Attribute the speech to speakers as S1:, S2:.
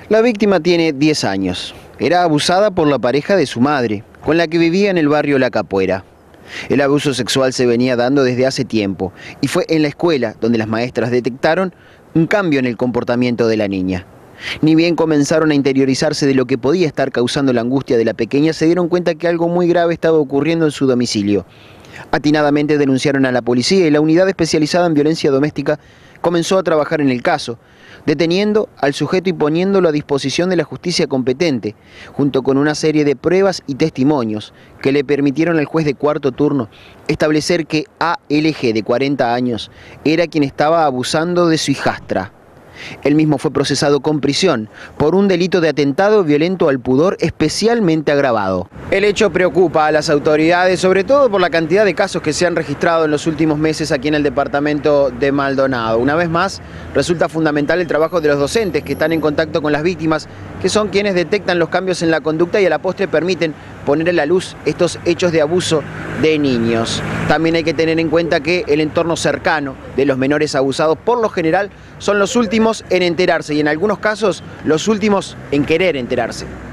S1: La víctima tiene 10 años. Era abusada por la pareja de su madre, con la que vivía en el barrio La Capuera. El abuso sexual se venía dando desde hace tiempo y fue en la escuela donde las maestras detectaron un cambio en el comportamiento de la niña. Ni bien comenzaron a interiorizarse de lo que podía estar causando la angustia de la pequeña, se dieron cuenta que algo muy grave estaba ocurriendo en su domicilio. Atinadamente denunciaron a la policía y la unidad especializada en violencia doméstica comenzó a trabajar en el caso, deteniendo al sujeto y poniéndolo a disposición de la justicia competente, junto con una serie de pruebas y testimonios que le permitieron al juez de cuarto turno establecer que ALG, de 40 años, era quien estaba abusando de su hijastra. Él mismo fue procesado con prisión por un delito de atentado violento al pudor especialmente agravado. El hecho preocupa a las autoridades, sobre todo por la cantidad de casos que se han registrado en los últimos meses aquí en el departamento de Maldonado. Una vez más, resulta fundamental el trabajo de los docentes que están en contacto con las víctimas, que son quienes detectan los cambios en la conducta y a la postre permiten poner a la luz estos hechos de abuso de niños. También hay que tener en cuenta que el entorno cercano de los menores abusados por lo general son los últimos en enterarse y en algunos casos los últimos en querer enterarse.